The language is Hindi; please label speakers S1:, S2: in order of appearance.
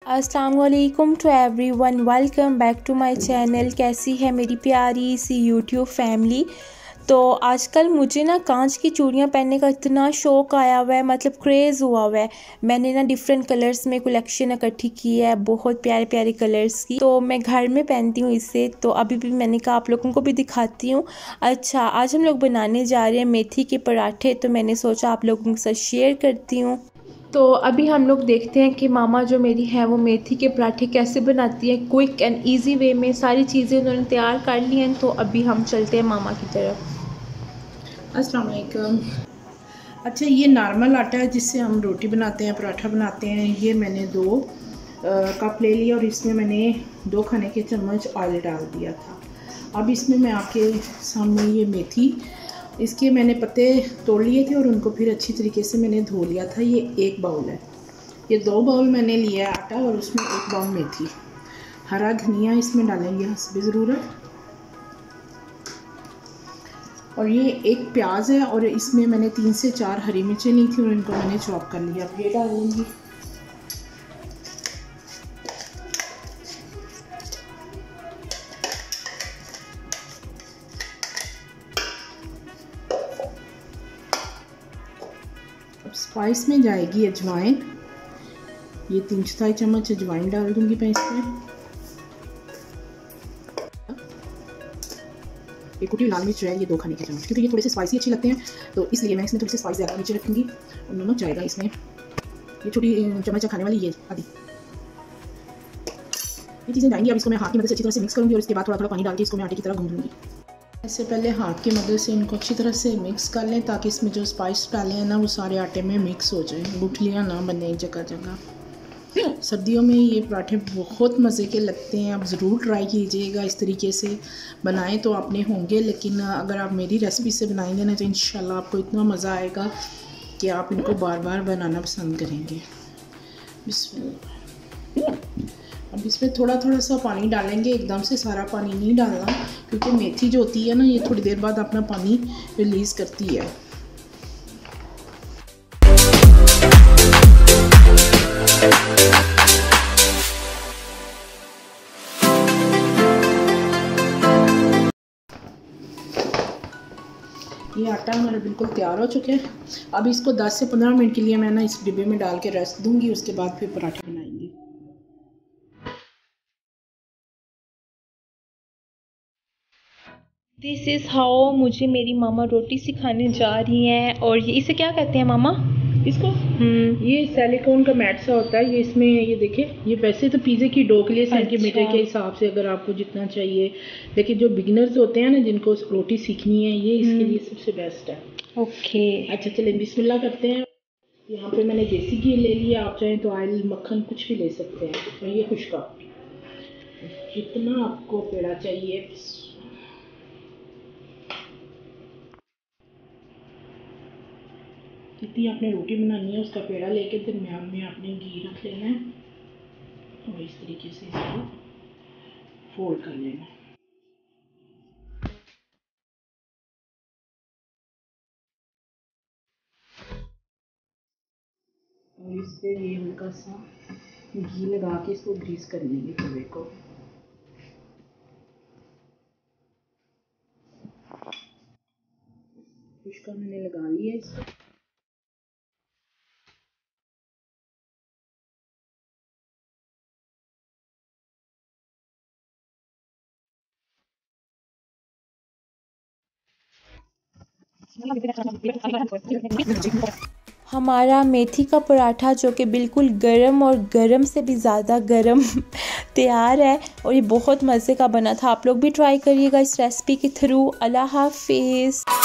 S1: अस्सलाम वालेकुम to everyone, welcome back to my channel. कैसी है मेरी प्यारी सी यूट्यूब फैमिली। तो आजकल मुझे ना कांच की चूड़ियाँ पहनने का इतना शौक़ आया हुआ है, मतलब क्रेज़ हुआ हुआ है। मैंने ना डिफरेंट कलर्स में कलेक्शन इकट्ठी की है, बहुत प्यारे प्यारे कलर्स की। तो मैं घर में पहनती हूँ इसे, तो अभी भी मैंने कहा आप लोगों को भी दिखाती हूँ। अच्छा, आज हम लोग बनाने जा रहे हैं मेथी के पराठे, तो मैंने सोचा आप लोगों के साथ शेयर करती हूँ। तो अभी हम लोग देखते हैं कि मामा जो मेरी है वो मेथी के पराठे कैसे बनाती है। क्विक एंड इजी वे में सारी चीज़ें उन्होंने तैयार कर ली हैं। तो अभी हम चलते हैं मामा की तरफ।
S2: अस्सलाम वालेकुम। अच्छा, ये नॉर्मल आटा है जिससे हम रोटी बनाते हैं, पराठा बनाते हैं। ये मैंने 2 कप ले लिया और इसमें मैंने 2 खाने के चम्मच ऑयल डाल दिया था। अब इसमें मैं आपके सामने ये मेथी, इसके मैंने पत्ते तोड़ लिए थे और उनको फिर अच्छी तरीके से मैंने धो लिया था। ये 1 बाउल है, ये 2 बाउल मैंने लिया है आटा और उसमें 1 बाउल मेथी। हरा धनिया इसमें डालेंगे हस्बे ज़रूरत। और ये 1 प्याज है और इसमें मैंने 3 से 4 हरी मिर्चें ली थी और इनको मैंने चॉप कर लिया। अब ये डाल दूँगी। अब स्पाइस में जाएगी अजवाइन, ये 3/4 चम्मच अजवाइन डाल दूँगी मैं इसमें। ये कुटी लाल मिर्च है, ये 2 खाने के चम्मच, क्योंकि ये थोड़े से स्पाइसी अच्छे लगते हैं तो इसलिए मैं इसमें थोड़ी सी स्पाइस ज़्यादा नीचे रखूँगी। और नमक जाएगा इसमें, ये छोटी चम्मच खाने वाली, ये आधी। ये चीज़ें जाएंगी। अब इसको मैं हाथ की मदद से अच्छी तरह से मिक्स करूँगी और इसके बाद थोड़ा थोड़ा पानी डाल के इसको मैं आटे की तरह गूंद लूँगी। इससे पहले हाथ की मदद से इनको अच्छी तरह से मिक्स कर लें ताकि इसमें जो स्पाइस डाले हैं ना वो सारे आटे में मिक्स हो जाए, गुठलियाँ ना बने जगह जगह। सर्दियों में ये पराठे बहुत मज़े के लगते हैं, आप ज़रूर ट्राई कीजिएगा। इस तरीके से बनाएं तो आपने होंगे, लेकिन अगर आप मेरी रेसिपी से बनाएंगे ना तो इंशाल्लाह आपको इतना मज़ा आएगा कि आप इनको बार बार बनाना पसंद करेंगे। अब इसमें थोड़ा थोड़ा सा पानी डालेंगे, एकदम से सारा पानी नहीं डालना, क्योंकि मेथी जो होती है ना ये थोड़ी देर बाद अपना पानी रिलीज़ करती है। ये आटा हमारा बिल्कुल तैयार हो चुका है। अब इसको 10 से 15 मिनट के लिए मैं ना इस डिब्बे में डाल के रेस्ट दूंगी, उसके बाद फिर पराठे बनाएंगे।
S1: दिस इज़ हाउ मुझे मेरी मामा रोटी सिखाने जा रही हैं। और ये इसे क्या कहते हैं मामा?
S2: इसको ये सिलिकॉन का मैट सा होता है। ये इसमें ये देखिए, ये वैसे तो पिज़्ज़े की डो के लिए सेंटीमीटर के हिसाब से अगर आपको जितना चाहिए, लेकिन जो बिगिनर्स होते हैं ना जिनको रोटी सीखनी है, ये इसके लिए सबसे बेस्ट है।
S1: ओके,
S2: अच्छा चलिए बिस्मिल्लाह करते हैं। यहाँ पे मैंने देसी घी ले लिया, आप चाहें तो ऑयल मक्खन कुछ भी ले सकते हैं। और ये खुशका, जितना आपको पेड़ा चाहिए। जितनी आपने रोटी बनानी है उसका पेड़ा लेके दरम्यान में आपने घी रख लेना है और इस तरीके से इसको फोल्ड कर लेना है। और इस पे ये हल्का सा घी लगा के इसको ग्रीस कर लेंगे तवे को। खुशका मैंने लगा लिया इसको।
S1: हमारा मेथी का पराठा जो कि बिल्कुल गरम और गरम से भी ज़्यादा गरम तैयार है और ये बहुत मज़े का बना था। आप लोग भी ट्राई करिएगा इस रेसिपी के थ्रू। अल्लाह हाफिज़।